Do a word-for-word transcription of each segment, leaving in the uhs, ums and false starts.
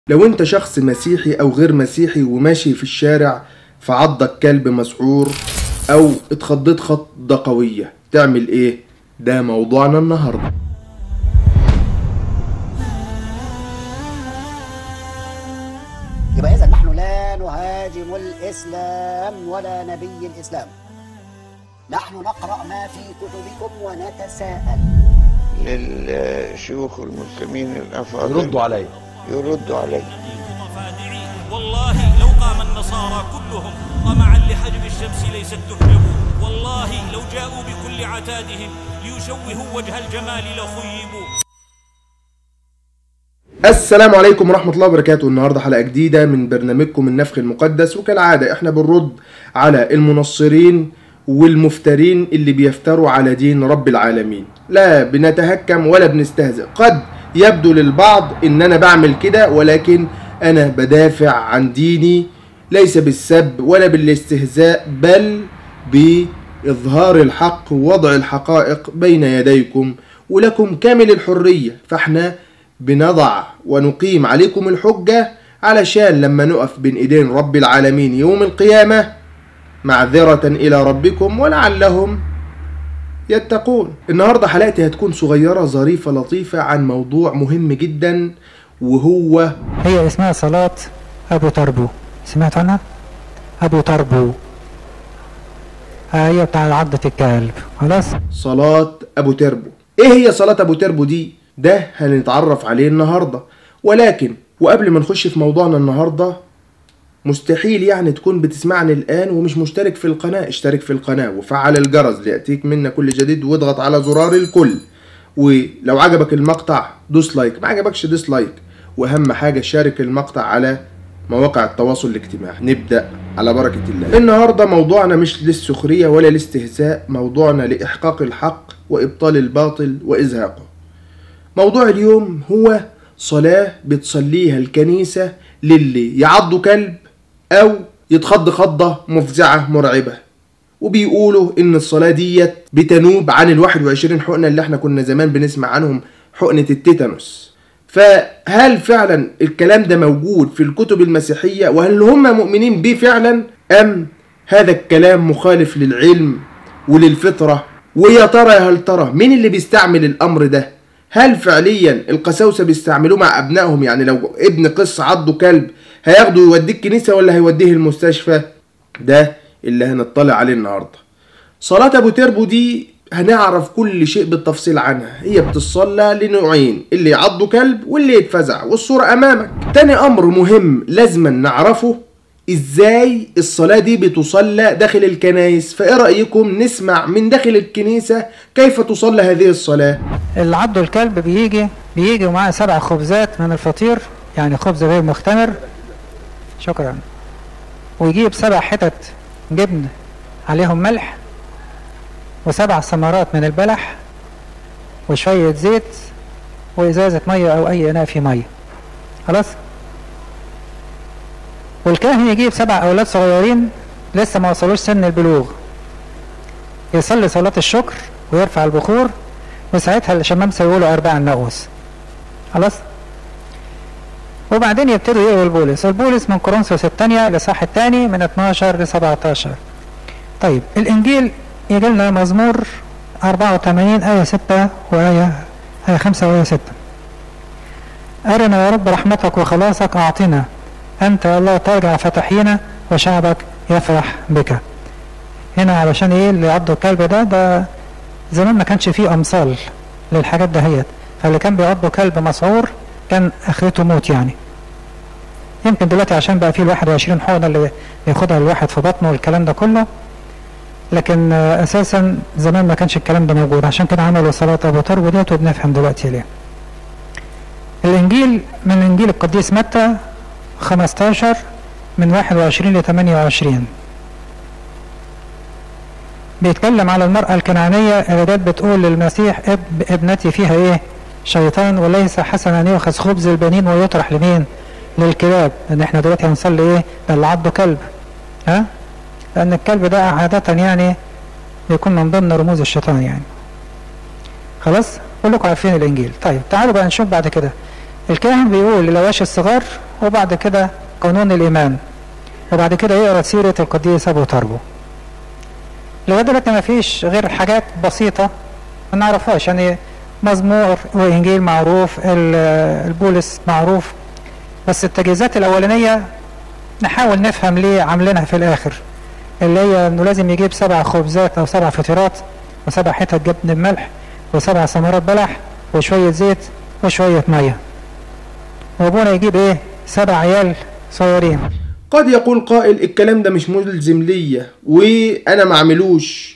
لو انت شخص مسيحي او غير مسيحي وماشي في الشارع فعضك كلب مسعور او اتخضيت خضة قوية تعمل ايه؟ ده موضوعنا النهاردة. يبقى إذا نحن لا نهاجم الإسلام ولا نبي الإسلام، نحن نقرأ ما في كتبكم ونتساءل. للشيوخ المسلمين الأفاضل يردوا علي يردوا علي والله لو قام النصارى كلهم طمعا لحجب الشمس ليست تحجب، والله لو جاءوا بكل عتادهم ليشوهوا وجه الجمال لخيبوا. السلام عليكم ورحمة الله وبركاته. النهاردة حلقة جديدة من برنامجكم النفخ المقدس، وكالعادة احنا بنرد على المنصرين والمفترين اللي بيفتروا على دين رب العالمين. لا بنتهكم ولا بنستهزئ. قد يبدو للبعض ان انا بعمل كده، ولكن انا بدافع عن ديني ليس بالسب ولا بالاستهزاء، بل بإظهار الحق ووضع الحقائق بين يديكم، ولكم كامل الحرية. فاحنا بنضع ونقيم عليكم الحجة علشان لما نقف بين ايدين رب العالمين يوم القيامة معذرة الى ربكم ولعلهم يتقون. النهاردة حلقتي هتكون صغيرة ظريفة لطيفة عن موضوع مهم جدا، وهو هي اسمها صلاة أبو تربو. سمعت عنها؟ أبو تربو هي بتاع عضة الكلب. خلاص، صلاة أبو تربو. ايه هي صلاة أبو تربو دي؟ ده هنتعرف عليه النهاردة. ولكن وقبل ما نخش في موضوعنا النهاردة، مستحيل يعني تكون بتسمعني الآن ومش مشترك في القناة. اشترك في القناة وفعل الجرس ليأتيك منا كل جديد، واضغط على زرار الكل. ولو عجبك المقطع دوس لايك، ما عجبكش دوس لايك، واهم حاجة شارك المقطع على مواقع التواصل الاجتماعي. نبدأ على بركة الله. النهاردة موضوعنا مش للسخرية ولا الاستهزاء، موضوعنا لإحقاق الحق وإبطال الباطل وإزهاقه. موضوع اليوم هو صلاة بتصليها الكنيسة للي يعضوا كلب أو يتخض خضة مفزعة مرعبة، وبيقولوا إن الصلاة ديت بتنوب عن الواحد وعشرين حقنة اللي احنا كنا زمان بنسمع عنهم، حقنة التيتانوس. فهل فعلا الكلام ده موجود في الكتب المسيحية، وهل هم مؤمنين بيه فعلا، أم هذا الكلام مخالف للعلم وللفطرة؟ ويا ترى هل ترى مين اللي بيستعمل الأمر ده؟ هل فعليا القساوسة بيستعملوه مع أبنائهم؟ يعني لو ابن قس عضه كلب هياخده يوديه الكنيسة ولا هيوديه المستشفى؟ ده اللي هنطلع عليه النهاردة. صلاة أبو تربو دي هنعرف كل شيء بالتفصيل عنها. هي بتصلى لنوعين، اللي يعضوا كلب واللي يتفزع، والصورة أمامك. تاني أمر مهم لازم نعرفه، ازاي الصلاة دي بتصلى داخل الكنائس. فايه رأيكم نسمع من داخل الكنيسة كيف تصلى هذه الصلاة؟ اللي عضه الكلب بيجي بيجي ومعاه سبع خبزات من الفطير، يعني خبز غير مختمر، شكرا، ويجيب سبع حتت جبن عليهم ملح، وسبع ثمرات من البلح، وشوية زيت، وإزازة مية أو أي إناء فيه مية. خلاص، والكاهن يجيب سبع أولاد صغيرين لسه ما وصلوش سن البلوغ، يصلي صلاة الشكر ويرفع البخور، وساعتها الشمامسة يقولوا أربع النغوص. خلاص، وبعدين يبتدوا يقروا البولس البولس من كورنثوس الثانية لصح الثاني من اتناشر ل سبعتاشر. طيب الإنجيل يجي لنا مزمور أربعة وثمانين آية ستة وآية آية خمسة وآية ستة. أرنا يا رب رحمتك وخلاصك أعطنا، أنت يا الله ترجع فتحينا وشعبك يفرح بك. هنا علشان إيه اللي عضوا الكلب ده؟ ده زمان ما كانش فيه أمثال للحاجات دهيت، فاللي كان بيعضوا كلب مسعور كان آخرته موت. يعني يمكن دلوقتي عشان بقى فيه الواحد وعشرين حقنة اللي ياخدها الواحد في بطنه والكلام ده كله، لكن أساسا زمان ما كانش الكلام ده موجود. عشان كده عملوا صلاة أبو تربو ديت، وبنفهم دلوقتي ليه. الإنجيل من إنجيل القديس متى خمستاشر من واحد وعشرين ل ثمانية وعشرين، بيتكلم على المرأة الكنعانية اللي جت بتقول للمسيح اب ابنتي فيها ايه؟ شيطان، وليس حسنا ان يؤخذ خبز البنين ويطرح لمين؟ للكلاب. لان احنا دلوقتي هنصلي ايه؟ ده اللي عضه كلب، ها؟ لان الكلب ده عادة يعني يكون من ضمن رموز الشيطان يعني. خلاص؟ كلكم عارفين الانجيل. طيب تعالوا بقى نشوف بعد كده الكاهن بيقول للواشي الصغار، وبعد كده قانون الإيمان، وبعد كده يقرأ سيرة القديس أبو تربو. لغاية دلوقتي ما فيش غير حاجات بسيطة ما نعرفهاش، يعني مزمور وإنجيل معروف، البولس معروف، بس التجهيزات الأولانية نحاول نفهم ليه عاملينها في الآخر، اللي هي إنه لازم يجيب سبع خبزات أو سبع فطيرات وسبع حتت جبن بملح وسبع ثمرات بلح وشوية زيت وشوية مية، وابونا يجيب ايه؟ سبع عيال صغيرين. قد يقول قائل الكلام ده مش ملزم ليا وانا ما اعملوش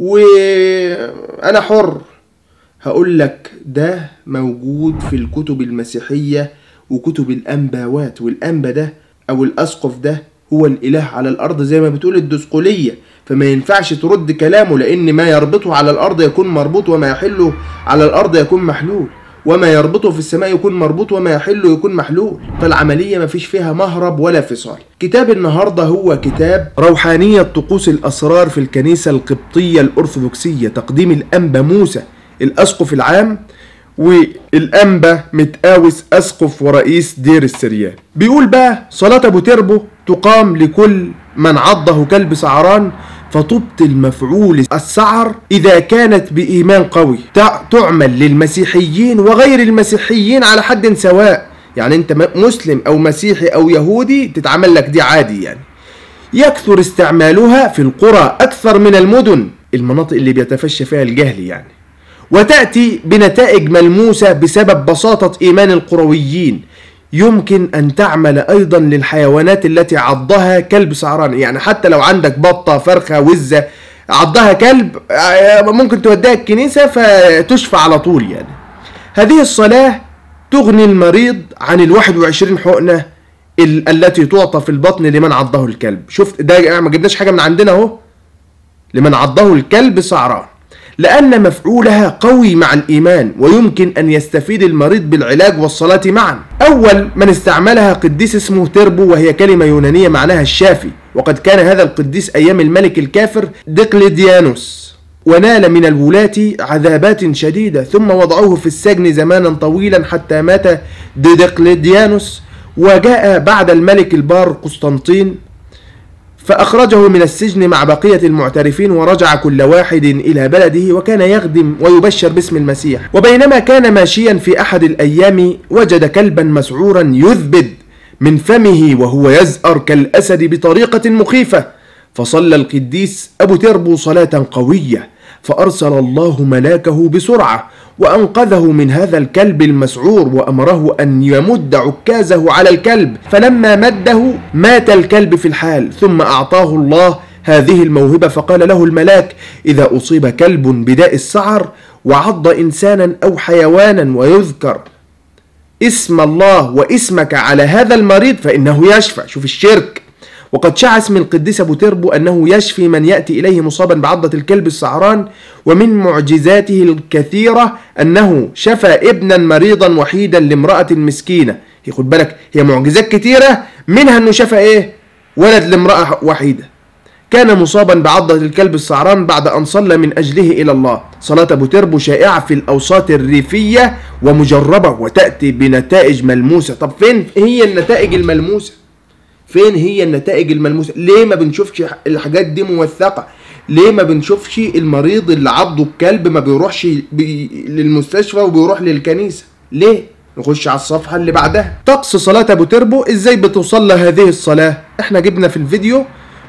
وانا حر. هقول لك ده موجود في الكتب المسيحية وكتب الانباوات، والانبا ده او الاسقف ده هو الاله على الارض زي ما بتقول الدسقلية، فما ينفعش ترد كلامه، لان ما يربطه على الارض يكون مربوط وما يحله على الارض يكون محلول، وما يربطه في السماء يكون مربوط وما يحله يكون محلول. فالعملية ما فيش فيها مهرب ولا فصال. كتاب النهاردة هو كتاب روحانية طقوس الأسرار في الكنيسة القبطية الأرثوذكسية، تقديم الأنبا موسى الأسقف العام والأنبا متقاوس أسقف ورئيس دير السريان. بيقول بقى صلاة أبو تربو تقام لكل من عضه كلب سعران، فتبطل مفعول السعر إذا كانت بإيمان قوي، تعمل للمسيحيين وغير المسيحيين على حد سواء، يعني أنت مسلم أو مسيحي أو يهودي تتعمل لك دي عادي. يعني يكثر استعمالها في القرى أكثر من المدن، المناطق اللي بيتفشى فيها الجهل يعني، وتأتي بنتائج ملموسة بسبب بساطة إيمان القرويين. يمكن أن تعمل أيضا للحيوانات التي عضها كلب سعران، يعني حتى لو عندك بطة فرخة وزة عضها كلب ممكن توديها الكنيسة فتشفى على طول. يعني هذه الصلاة تغني المريض عن الواحد وعشرين حقنة التي تعطى في البطن لمن عضه الكلب. شفت ده ما جبناش حاجة من عندنا اهو، لمن عضه الكلب سعران، لأن مفعولها قوي مع الإيمان، ويمكن أن يستفيد المريض بالعلاج والصلاة معا. أول من استعملها قديس اسمه تربو، وهي كلمة يونانية معناها الشافي، وقد كان هذا القديس أيام الملك الكافر دقلديانوس، ونال من الولاة عذابات شديدة، ثم وضعوه في السجن زمانا طويلا حتى مات دقلديانوس، وجاء بعد الملك البار قسطنطين فأخرجه من السجن مع بقية المعترفين، ورجع كل واحد إلى بلده، وكان يخدم ويبشر باسم المسيح. وبينما كان ماشيا في أحد الأيام وجد كلبا مسعورا يذبد من فمه وهو يزأر كالأسد بطريقة مخيفة، فصلى القديس أبو تربو صلاة قوية، فأرسل الله ملاكه بسرعة وأنقذه من هذا الكلب المسعور، وأمره أن يمد عكازه على الكلب، فلما مده مات الكلب في الحال. ثم أعطاه الله هذه الموهبة، فقال له الملاك: إذا أصيب كلب بداء السعر وعض إنسانا أو حيوانا ويذكر اسم الله واسمك على هذا المريض فإنه يشفى. شوف الشرك. وقد شاع اسم القديس أبو تربو أنه يشفي من يأتي إليه مصابا بعضة الكلب السعران، ومن معجزاته الكثيرة أنه شفى ابنا مريضا وحيدا لامرأة مسكينة. خد بالك، هي معجزات كثيرة، منها أنه شفى إيه؟ ولد لامرأة وحيدة كان مصابا بعضة الكلب السعران بعد أن صلى من أجله إلى الله. صلاة أبو تربو شائعة في الأوساط الريفية ومجربة وتأتي بنتائج ملموسة. طب فين هي النتائج الملموسة؟ فين هي النتائج الملموسة؟ ليه ما بنشوفش الحاجات دي موثقة؟ ليه ما بنشوفش المريض اللي عضه الكلب ما بيروحش بي للمستشفى وبيروح للكنيسة؟ ليه؟ نخش على الصفحة اللي بعدها. طقس صلاة أبو تربو، ازاي بتصلى هذه الصلاة؟ احنا جبنا في الفيديو.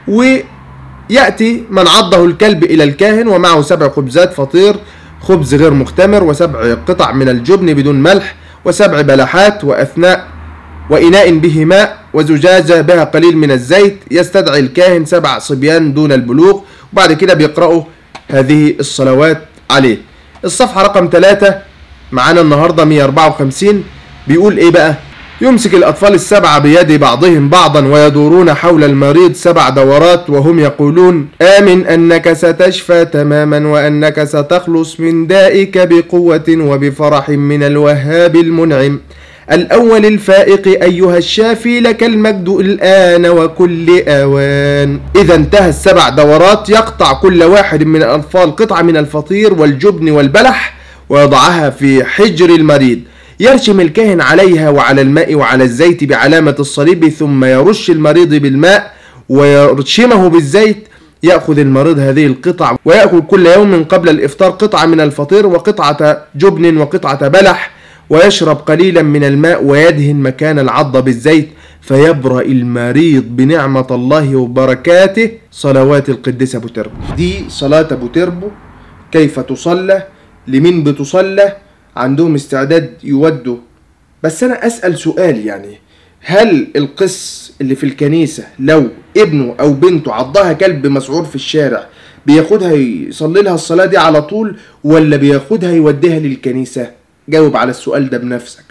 ويأتي من عضه الكلب إلى الكاهن ومعه سبع خبزات فطير، خبز غير مختمر، وسبع قطع من الجبن بدون ملح، وسبع بلحات، وأثناء وإناء به ماء، وزجاجة بها قليل من الزيت. يستدعي الكاهن سبع صبيان دون البلوغ، وبعد كده بيقرأوا هذه الصلوات عليه. الصفحة رقم ثلاثة معانا النهاردة مئة وأربعة وخمسين. بيقول ايه بقى؟ يمسك الأطفال السبعة بيد بعضهم بعضا ويدورون حول المريض سبع دورات وهم يقولون: آمن أنك ستشفى تماما، وأنك ستخلص من دائك بقوة وبفرح من الوهاب المنعم الأول الفائق أيها الشافي، لك المجد الآن وكل آوان. إذا انتهى السبع دورات يقطع كل واحد من الأطفال قطعة من الفطير والجبن والبلح ويضعها في حجر المريض. يرشم الكاهن عليها وعلى الماء وعلى الزيت بعلامة الصليب، ثم يرش المريض بالماء ويرشمه بالزيت. يأخذ المريض هذه القطع ويأكل كل يوم قبل الإفطار قطعة من الفطير وقطعة جبن وقطعة بلح، ويشرب قليلا من الماء ويدهن مكان العضة بالزيت، فيبرأ المريض بنعمة الله وبركاته. صلوات القديس أبو تربو. دي صلاة أبو تربو، كيف تصلى، لمين بتصلى، عندهم استعداد يودوا. بس أنا أسأل سؤال، يعني هل القس اللي في الكنيسة لو ابنه أو بنته عضها كلب مسعور في الشارع بياخدها يصلي لها الصلاة دي على طول، ولا بياخدها يوديها للكنيسة؟ جاوب على السؤال ده بنفسك.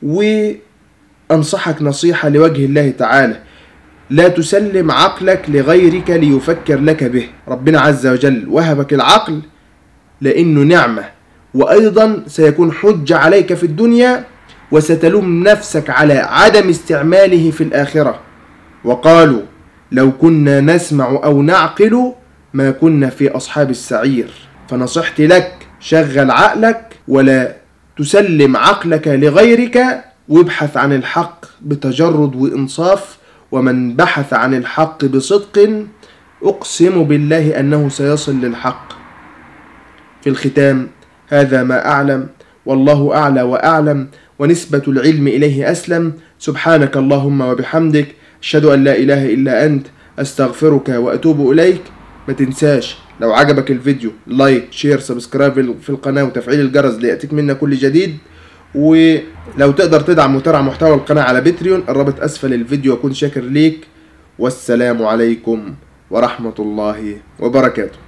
وأنصحك نصيحة لوجه الله تعالى، لا تسلم عقلك لغيرك ليفكر لك به. ربنا عز وجل وهبك العقل لأنه نعمة، وأيضا سيكون حجة عليك في الدنيا، وستلوم نفسك على عدم استعماله في الآخرة. وقالوا لو كنا نسمع أو نعقل ما كنا في أصحاب السعير. فنصيحتي لك، شغل عقلك ولا تسلم عقلك لغيرك، وابحث عن الحق بتجرد وإنصاف. ومن بحث عن الحق بصدق أقسم بالله أنه سيصل للحق. في الختام، هذا ما أعلم، والله أعلى وأعلم، ونسبة العلم إليه أسلم. سبحانك اللهم وبحمدك، أشهد أن لا إله إلا أنت، أستغفرك وأتوب إليك. ما تنساش لو عجبك الفيديو لايك شير سبسكرايب في القناة وتفعيل الجرس ليأتيك منا كل جديد. ولو تقدر تدعم وترعى محتوى القناة على باتريون، الرابط أسفل الفيديو. أكون شاكر ليك، والسلام عليكم ورحمة الله وبركاته.